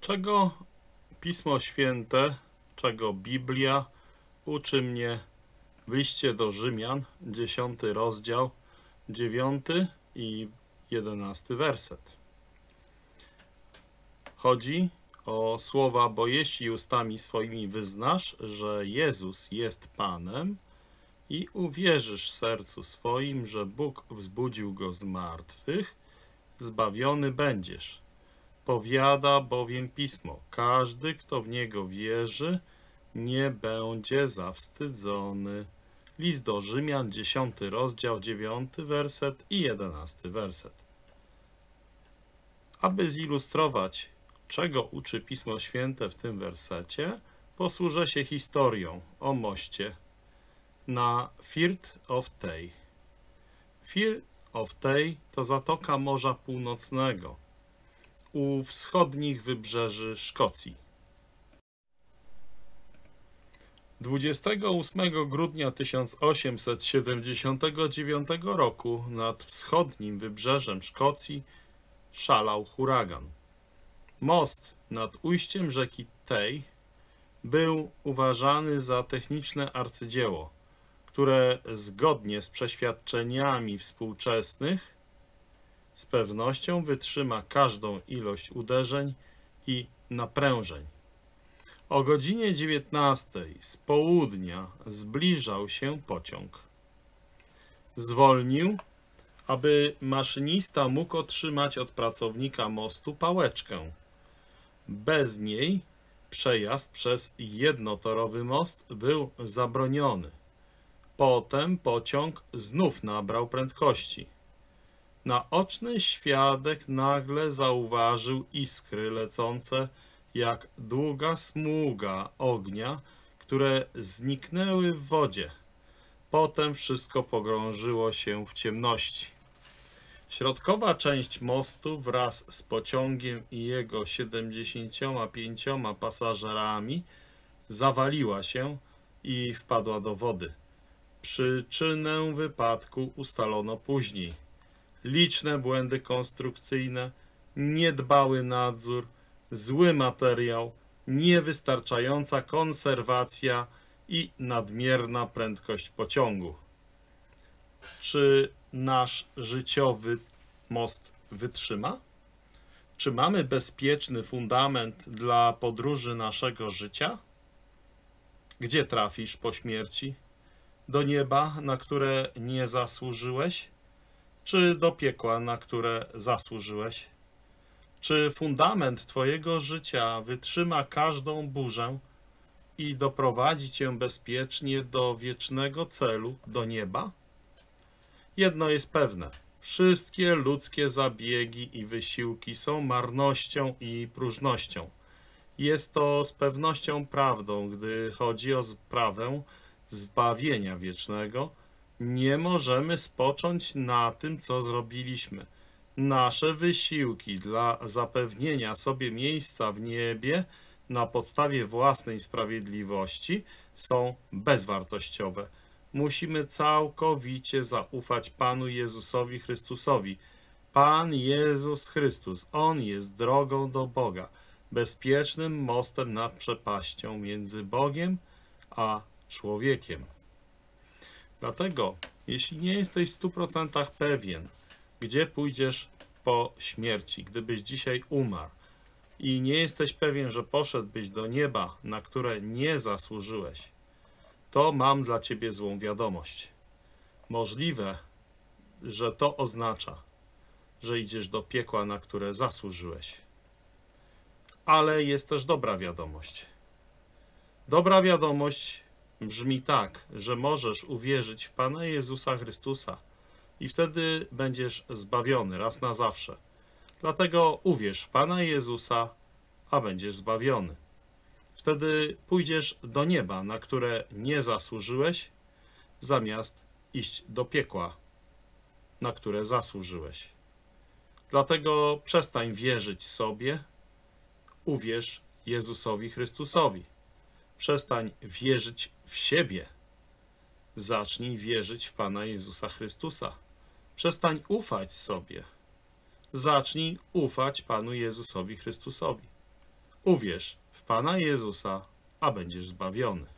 Czego Pismo Święte, czego Biblia uczy mnie w liście do Rzymian, 10 rozdział, 9 i 11 werset. Chodzi o słowa: bo jeśli ustami swoimi wyznasz, że Jezus jest Panem i uwierzysz w sercu swoim, że Bóg wzbudził Go z martwych, zbawiony będziesz. Powiada bowiem Pismo: każdy, kto w Niego wierzy, nie będzie zawstydzony. List do Rzymian, 10 rozdział, 9 werset i 11 werset. Aby zilustrować, czego uczy Pismo Święte w tym wersecie, posłużę się historią o moście na Firth of Tay. Firth of Tay to zatoka Morza Północnego u wschodnich wybrzeży Szkocji. 28 grudnia 1879 roku nad wschodnim wybrzeżem Szkocji szalał huragan. Most nad ujściem rzeki Tay był uważany za techniczne arcydzieło, które zgodnie z przeświadczeniami współczesnych z pewnością wytrzyma każdą ilość uderzeń i naprężeń. O godzinie 19 z południa zbliżał się pociąg. Zwolnił, aby maszynista mógł otrzymać od pracownika mostu pałeczkę. Bez niej przejazd przez jednotorowy most był zabroniony. Potem pociąg znów nabrał prędkości. Naoczny świadek nagle zauważył iskry lecące jak długa smuga ognia, które zniknęły w wodzie. Potem wszystko pogrążyło się w ciemności. Środkowa część mostu wraz z pociągiem i jego 75 pasażerami zawaliła się i wpadła do wody. Przyczynę wypadku ustalono później. Liczne błędy konstrukcyjne, niedbały nadzór, zły materiał, niewystarczająca konserwacja i nadmierna prędkość pociągu. Czy nasz życiowy most wytrzyma? Czy mamy bezpieczny fundament dla podróży naszego życia? Gdzie trafisz po śmierci? Do nieba, na które nie zasłużyłeś? Czy do piekła, na które zasłużyłeś? Czy fundament twojego życia wytrzyma każdą burzę i doprowadzi cię bezpiecznie do wiecznego celu, do nieba? Jedno jest pewne: wszystkie ludzkie zabiegi i wysiłki są marnością i próżnością. Jest to z pewnością prawdą, gdy chodzi o sprawę zbawienia wiecznego. Nie możemy spocząć na tym, co zrobiliśmy. Nasze wysiłki dla zapewnienia sobie miejsca w niebie na podstawie własnej sprawiedliwości są bezwartościowe. Musimy całkowicie zaufać Panu Jezusowi Chrystusowi. Pan Jezus Chrystus, On jest drogą do Boga, bezpiecznym mostem nad przepaścią między Bogiem a człowiekiem. Dlatego, jeśli nie jesteś w 100% pewien, gdzie pójdziesz po śmierci, gdybyś dzisiaj umarł i nie jesteś pewien, że poszedłbyś do nieba, na które nie zasłużyłeś, to mam dla ciebie złą wiadomość. Możliwe, że to oznacza, że idziesz do piekła, na które zasłużyłeś. Ale jest też dobra wiadomość. Dobra wiadomość brzmi tak, że możesz uwierzyć w Pana Jezusa Chrystusa i wtedy będziesz zbawiony raz na zawsze. Dlatego uwierz w Pana Jezusa, a będziesz zbawiony. Wtedy pójdziesz do nieba, na które nie zasłużyłeś, zamiast iść do piekła, na które zasłużyłeś. Dlatego przestań wierzyć sobie, uwierz Jezusowi Chrystusowi. Przestań wierzyć w siebie. Zacznij wierzyć w Pana Jezusa Chrystusa. Przestań ufać sobie. Zacznij ufać Panu Jezusowi Chrystusowi. Uwierz w Pana Jezusa, a będziesz zbawiony.